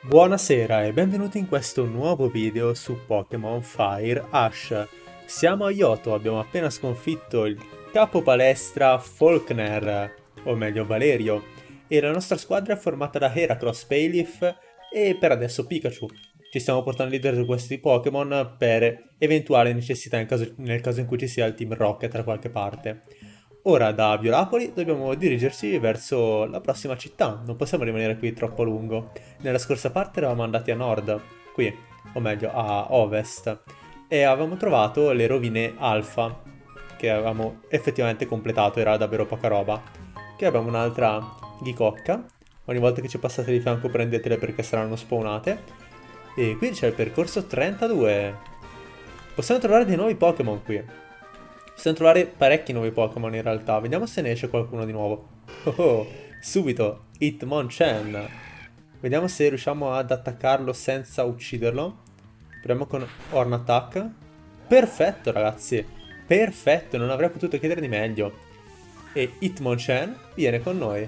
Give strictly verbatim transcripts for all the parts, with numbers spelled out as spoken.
Buonasera e benvenuti in questo nuovo video su Pokémon Fire Ash. Siamo a Yoto, abbiamo appena sconfitto il capo palestra Faulkner, o meglio Valerio, e la nostra squadra è formata da Heracross, Bayleef e per adesso Pikachu. Ci stiamo portando leader su questi Pokémon per eventuali necessità in caso- nel caso in cui ci sia il Team Rocket da qualche parte. Ora da Violapoli dobbiamo dirigerci verso la prossima città, non possiamo rimanere qui troppo a lungo. Nella scorsa parte eravamo andati a nord, qui, o meglio a ovest, e avevamo trovato le rovine Alpha, che avevamo effettivamente completato, era davvero poca roba. Qui abbiamo un'altra Ghicocca, ogni volta che ci passate di fianco prendetele perché saranno spawnate. E qui c'è il percorso trentadue. Possiamo trovare dei nuovi Pokémon qui. Possiamo trovare parecchi nuovi Pokémon in realtà. Vediamo se ne esce qualcuno di nuovo. Oh oh, subito, Hitmonchan. Vediamo se riusciamo ad attaccarlo senza ucciderlo. Proviamo con Horn Attack. Perfetto ragazzi, perfetto, non avrei potuto chiedere di meglio. E Hitmonchan viene con noi.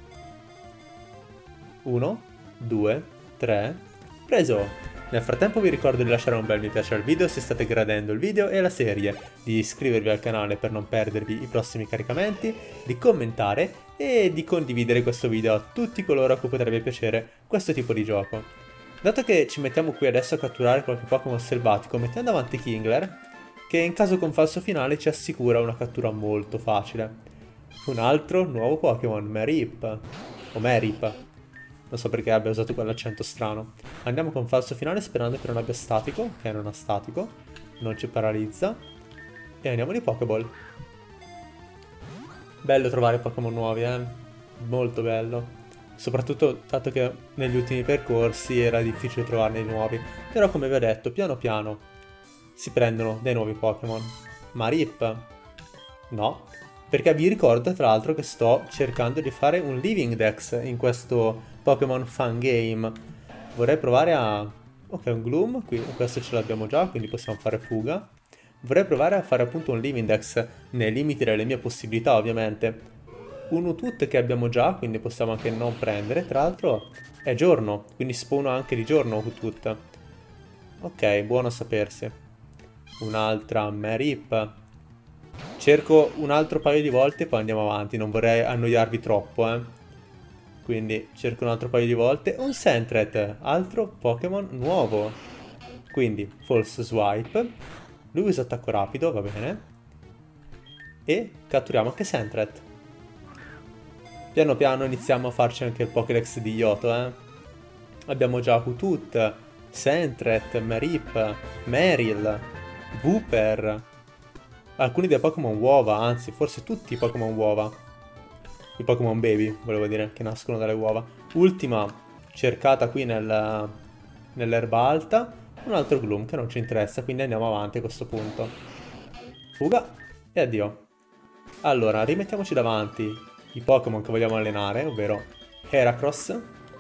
Uno, due, tre, preso! Nel frattempo vi ricordo di lasciare un bel mi piace al video se state gradendo il video e la serie, di iscrivervi al canale per non perdervi i prossimi caricamenti, di commentare e di condividere questo video a tutti coloro a cui potrebbe piacere questo tipo di gioco. Dato che ci mettiamo qui adesso a catturare qualche Pokémon selvatico, mettiamo davanti Kingler, che in caso con falso finale ci assicura una cattura molto facile. Un altro nuovo Pokémon, Marip, o Marip. Non so perché abbia usato quell'accento strano. Andiamo con falso finale sperando che non abbia statico. Ok, non ha statico. Non ci paralizza. E andiamo di Pokéball. Bello trovare Pokémon nuovi, eh. Molto bello. Soprattutto dato che negli ultimi percorsi era difficile trovarne di nuovi. Però come vi ho detto, piano piano si prendono dei nuovi Pokémon. Marip. No. Perché vi ricordo tra l'altro che sto cercando di fare un Living Dex in questo Pokémon Fun Game. Vorrei provare a... Ok, un Gloom, qui questo ce l'abbiamo già, quindi possiamo fare fuga. Vorrei provare a fare appunto un Living Dex nei limiti delle mie possibilità ovviamente. Un Utut che abbiamo già, quindi possiamo anche non prendere. Tra l'altro è giorno, quindi spawno anche di giorno Utut. Ok, buono a sapersi. Un'altra Marip. Cerco un altro paio di volte e poi andiamo avanti, non vorrei annoiarvi troppo, eh. Quindi cerco un altro paio di volte. Un Sentret, altro Pokémon nuovo. Quindi False Swipe. Lui usa attacco rapido, va bene. E catturiamo anche Sentret. Piano piano iniziamo a farci anche il Pokédex di Yoto, eh. Abbiamo già Hutut, Sentret, Marip, Meryl, Wooper. Alcuni dei Pokémon uova, anzi forse tutti i Pokémon uova. I Pokémon Baby, volevo dire, che nascono dalle uova. Ultima cercata qui nel, nell'erba alta. Un altro Gloom che non ci interessa, quindi andiamo avanti a questo punto. Fuga e addio. Allora, rimettiamoci davanti i Pokémon che vogliamo allenare, ovvero Heracross.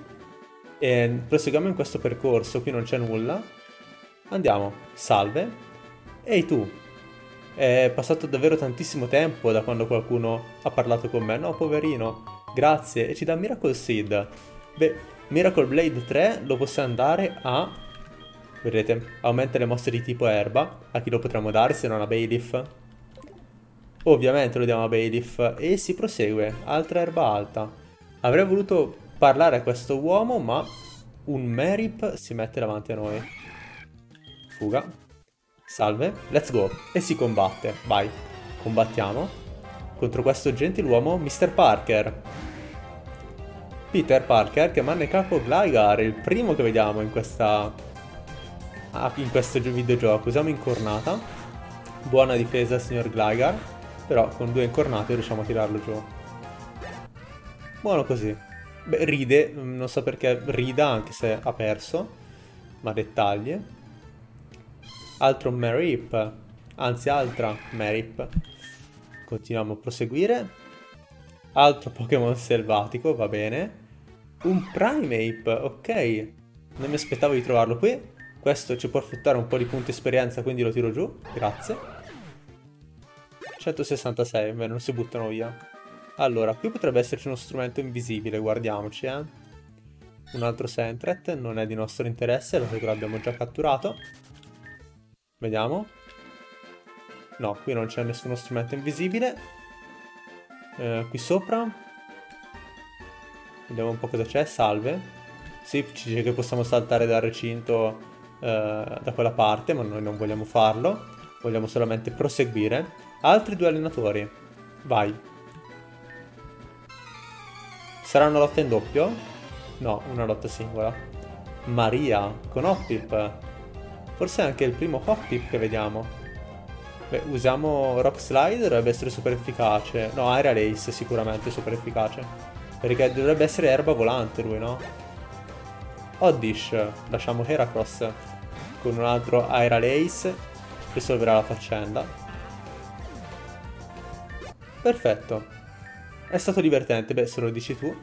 E proseguiamo in questo percorso, qui non c'è nulla. Andiamo, salve. Ehi tu! È passato davvero tantissimo tempo da quando qualcuno ha parlato con me. No, poverino. Grazie. E ci dà Miracle Seed. Beh, Miracle Blade tre lo possiamo andare a... Vedete, aumenta le mosse di tipo erba. A chi lo potremmo dare se non a Bayleef? Ovviamente lo diamo a Bayleef. E si prosegue. Altra erba alta. Avrei voluto parlare a questo uomo, ma un Marip si mette davanti a noi. Fuga. Salve, let's go. E si combatte, vai. Combattiamo contro questo gentiluomo mister Parker. Peter Parker che manda in capo Gligar, il primo che vediamo in questa... Ah, in questo videogioco. Usiamo incornata. Buona difesa signor Gligar. Però con due incornate riusciamo a tirarlo giù. Buono così. Beh, ride, non so perché rida anche se ha perso. Ma dettagli. Altro Marip, anzi altra Marip. Continuiamo a proseguire. Altro Pokémon selvatico, va bene. Un Primeape, ok. Non mi aspettavo di trovarlo qui. Questo ci può fruttare un po' di punti esperienza, quindi lo tiro giù, grazie. centosessantasei, beh, non si buttano via. Allora, qui potrebbe esserci uno strumento invisibile, guardiamoci, eh. Un altro Sentret, non è di nostro interesse, dato che l'abbiamo già catturato. Vediamo. No, qui non c'è nessuno strumento invisibile. Eh, qui sopra. Vediamo un po' cosa c'è. Salve. Sì, ci dice che possiamo saltare dal recinto eh, da quella parte, ma noi non vogliamo farlo. Vogliamo solamente proseguire. Altri due allenatori. Vai. Sarà una lotta in doppio? No, una lotta singola. Maria, con Hoppip. Forse è anche il primo Hoppip che vediamo. Beh, usiamo Rock Slide, dovrebbe essere super efficace. No, Aerial Ace sicuramente super efficace. Perché dovrebbe essere erba volante lui, no? Oddish, lasciamo Heracross con un altro Aerial Ace. Risolverà la faccenda. Perfetto. È stato divertente, beh, se lo dici tu.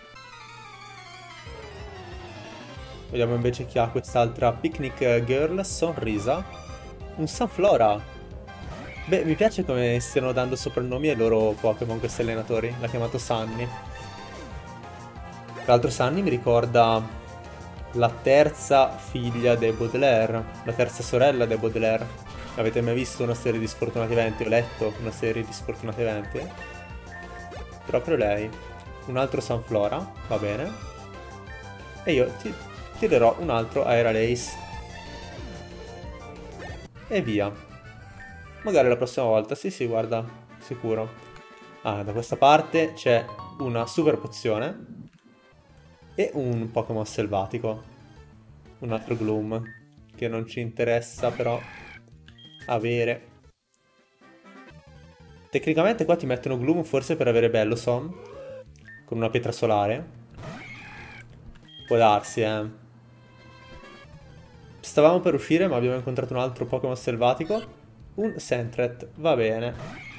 Vediamo invece chi ha quest'altra Picnic Girl, Sonrisa. Un Sunflora. Beh, mi piace come stiano dando soprannomi ai loro Pokémon questi allenatori. L'ha chiamato Sunny. Tra l'altro Sunny mi ricorda la terza figlia dei Baudelaire, la terza sorella dei Baudelaire. Avete mai visto una serie di sfortunati eventi? Ho letto una serie di sfortunati eventi. Proprio lei. Un altro Sunflora, va bene. E io ti tirerò un altro Aerial Ace. E via. Magari la prossima volta, sì sì, guarda, sicuro. Ah, da questa parte c'è una super pozione. E un Pokémon selvatico. Un altro Gloom. Che non ci interessa però avere. Tecnicamente qua ti mettono Gloom forse per avere Bellossom. Con una pietra solare. Può darsi, eh. Stavamo per uscire ma abbiamo incontrato un altro Pokémon selvatico. Un Sentret, va bene.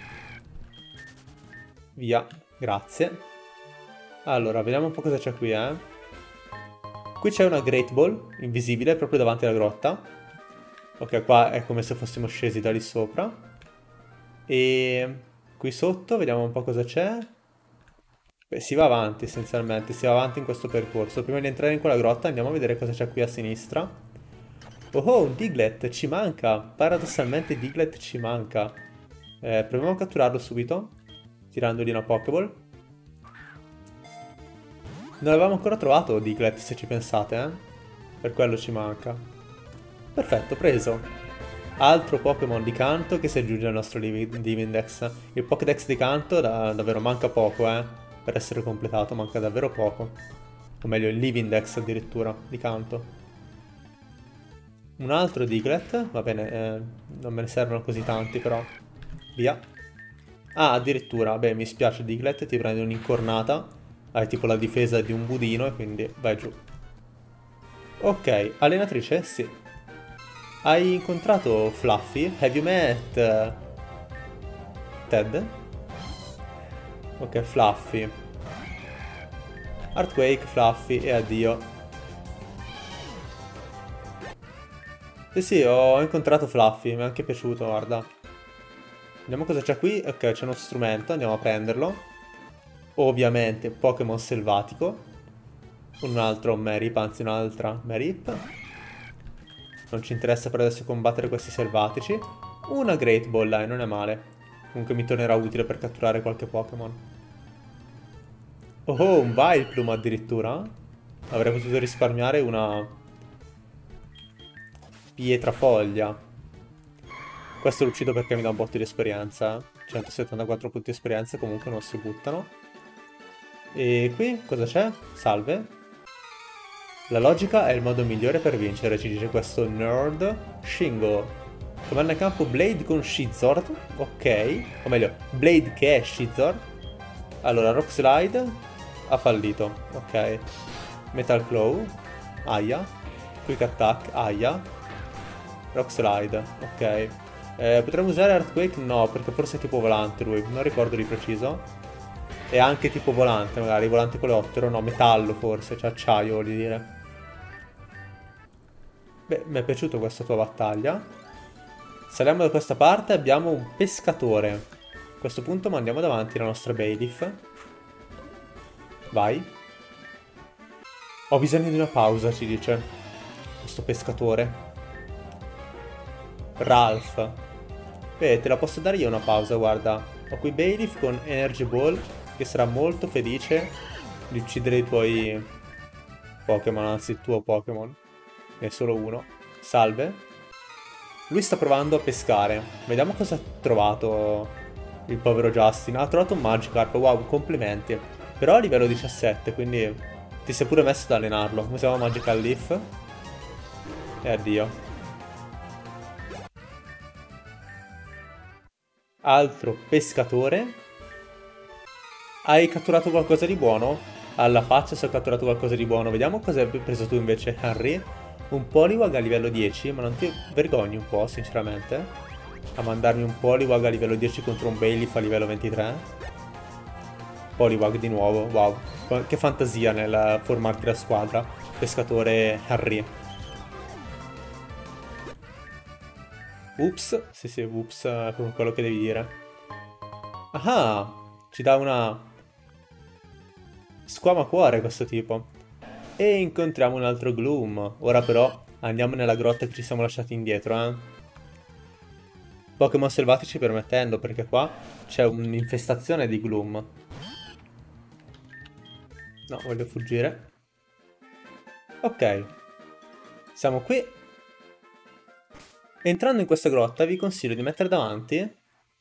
Via, grazie. Allora, vediamo un po' cosa c'è qui, eh. Qui c'è una Great Ball, invisibile, proprio davanti alla grotta. Ok, qua è come se fossimo scesi da lì sopra. E qui sotto, vediamo un po' cosa c'è. Beh, si va avanti essenzialmente, si va avanti in questo percorso. Prima di entrare in quella grotta andiamo a vedere cosa c'è qui a sinistra. Oh oh, un Diglett, ci manca. Paradossalmente Diglett ci manca. Eh, proviamo a catturarlo subito, tirandogli una Pokéball. Non l'avevamo ancora trovato Diglett, se ci pensate, eh. Per quello ci manca. Perfetto, preso. Altro Pokémon di canto che si aggiunge al nostro Divindex. Il Pokédex di canto da, davvero manca poco, eh. Per essere completato, manca davvero poco. O meglio, il Livindex addirittura, di canto. Un altro Diglett, va bene, eh, non me ne servono così tanti però. Via. Ah, addirittura, beh, mi spiace Diglett, ti prendi un'incornata. Hai tipo la difesa di un budino e quindi vai giù. Ok, allenatrice, sì. Hai incontrato Fluffy? Have you met uh, Ted? Ok, Fluffy. Earthquake, Fluffy e addio. Sì, sì, ho incontrato Fluffy, mi è anche piaciuto, guarda. Vediamo cosa c'è qui. Ok, c'è uno strumento, andiamo a prenderlo. Ovviamente, Pokémon selvatico. Un altro Marip, anzi un'altra Marip. Non ci interessa per adesso combattere questi selvatici. Una Great Ball, dai, non è male. Comunque mi tornerà utile per catturare qualche Pokémon. Oh, oh, un Vileplume addirittura. Avrei potuto risparmiare una Pietrafoglia. Questo lo uccido perché mi dà un botto di esperienza. centosettantaquattro punti di esperienza comunque non si buttano. E qui cosa c'è? Salve. La logica è il modo migliore per vincere, ci dice questo nerd. Shingo. Comanda in campo Blade con Scizor. Ok. O meglio, Blade che è Scizor. Allora, Rock Slide ha fallito. Ok. Metal Claw. Aia. Quick Attack. Aia. Rock Slide. Ok. Eh, potremmo usare Earthquake? No, perché forse è tipo volante lui. Non ricordo di preciso. E anche tipo volante, magari. Volante coleottero. No, metallo forse. Cioè acciaio, voglio dire. Beh, mi è piaciuta questa tua battaglia. Saliamo da questa parte, abbiamo un pescatore. A questo punto mandiamo davanti la nostra Bailiff. Vai. Ho bisogno di una pausa, ci dice questo pescatore. Ralph. Beh, te la posso dare io una pausa, guarda. Ho qui Bayleaf con Energy Ball, che sarà molto felice di uccidere i tuoi Pokémon, anzi il tuo Pokémon. Ne è solo uno. Salve. Lui sta provando a pescare. Vediamo cosa ha trovato il povero Justin. Ha trovato un Magikarp, wow, complimenti. Però a livello diciassette, quindi ti sei pure messo ad allenarlo. Usiamo Magical Leaf. E addio. Altro pescatore. Hai catturato qualcosa di buono? Alla faccia se ho catturato qualcosa di buono. Vediamo cosa hai preso tu invece, Henry. Un Poliwag a livello dieci, ma non ti vergogni un po', sinceramente? A mandarmi un Poliwag a livello dieci contro un Bayleaf a livello ventitré? Poliwag di nuovo, wow. Che fantasia nel formarti la squadra. Pescatore Henry. Ups, sì sì, ups, è proprio quello che devi dire. Ah, ci dà una squama cuore questo tipo. E incontriamo un altro Gloom. Ora però andiamo nella grotta che ci siamo lasciati indietro, eh. Pokémon selvatici permettendo, perché qua c'è un'infestazione di Gloom. No, voglio fuggire. Ok. Siamo qui. Entrando in questa grotta vi consiglio di mettere davanti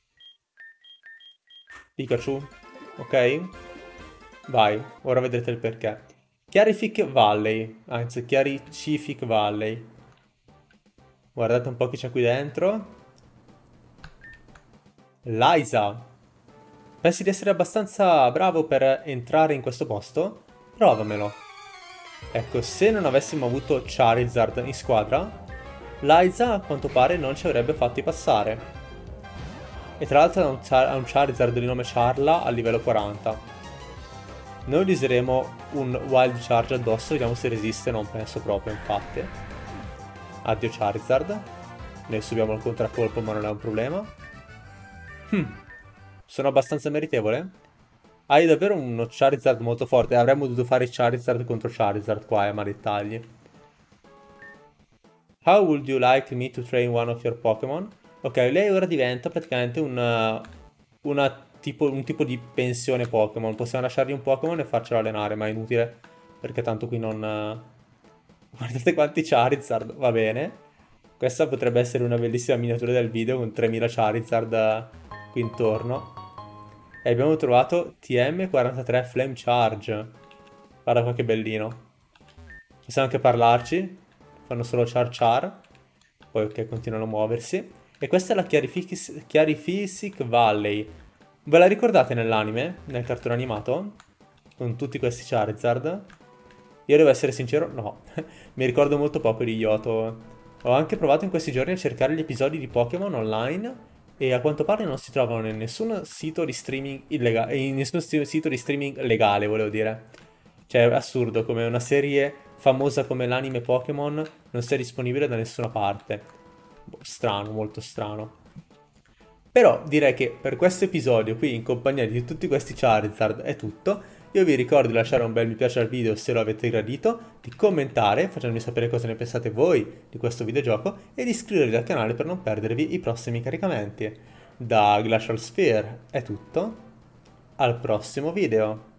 Pikachu, ok? Vai, ora vedrete il perché. Chiarific Valley, anzi Chiaricific Valley. Guardate un po' chi c'è qui dentro. Liza. Pensi di essere abbastanza bravo per entrare in questo posto? Provamelo. Ecco, se non avessimo avuto Charizard in squadra, Liza a quanto pare non ci avrebbe fatti passare. E tra l'altro ha un, ha un Charizard di nome Charla a livello quaranta. Noi gli useremo un Wild Charge addosso, vediamo se resiste, non penso proprio infatti. Addio Charizard. Noi subiamo il contraccolpo ma non è un problema. Hmm. Sono abbastanza meritevole? Hai davvero uno Charizard molto forte. Avremmo dovuto fare Charizard contro Charizard qua, eh, ma dettagli. How would you like me to train one of your Pokémon? Ok, lei ora diventa praticamente una, una tipo, un tipo di pensione Pokémon. Possiamo lasciargli un Pokémon e farcelo allenare, ma è inutile. Perché tanto qui non... Guardate quanti Charizard, va bene. Questa potrebbe essere una bellissima miniatura del video con tremila Charizard qui intorno. E abbiamo trovato T M quarantatré Flame Charge. Guarda qua che bellino. Possiamo anche parlarci. Fanno solo char char. Poi ok, continuano a muoversi. E questa è la Chiarifis Chiarifisic Valley. Ve la ricordate nell'anime? Nel cartone animato? Con tutti questi Charizard? Io devo essere sincero, no. Mi ricordo molto poco di Yoto. Ho anche provato in questi giorni a cercare gli episodi di Pokémon online. E a quanto pare non si trovano in nessun sito di streaming illegale. In nessun sito di streaming legale, volevo dire. Cioè, è assurdo, come una serie famosa come l'anime Pokémon non sia disponibile da nessuna parte. Boh, strano, molto strano. Però direi che per questo episodio qui in compagnia di tutti questi Charizard è tutto. Io vi ricordo di lasciare un bel mi piace al video se lo avete gradito, di commentare facendomi sapere cosa ne pensate voi di questo videogioco e di iscrivervi al canale per non perdervi i prossimi caricamenti. Da Glacial Sphere è tutto, al prossimo video!